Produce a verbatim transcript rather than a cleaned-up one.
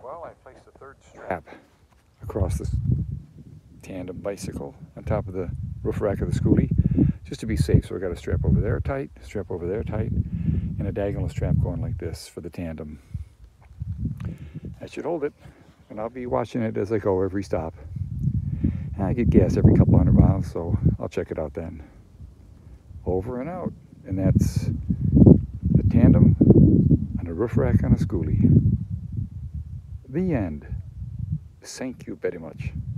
Well, I placed a third strap across this tandem bicycle on top of the roof rack of the Skoolie, just to be safe. So I got a strap over there tight, strap over there tight, and a diagonal strap going like this for the tandem. That should hold it, and I'll be watching it as I go every stop. And I get gas every couple hundred miles, so I'll check it out then. Over and out. And that's the tandem on a roof rack on a Skoolie. The end. Thank you very much.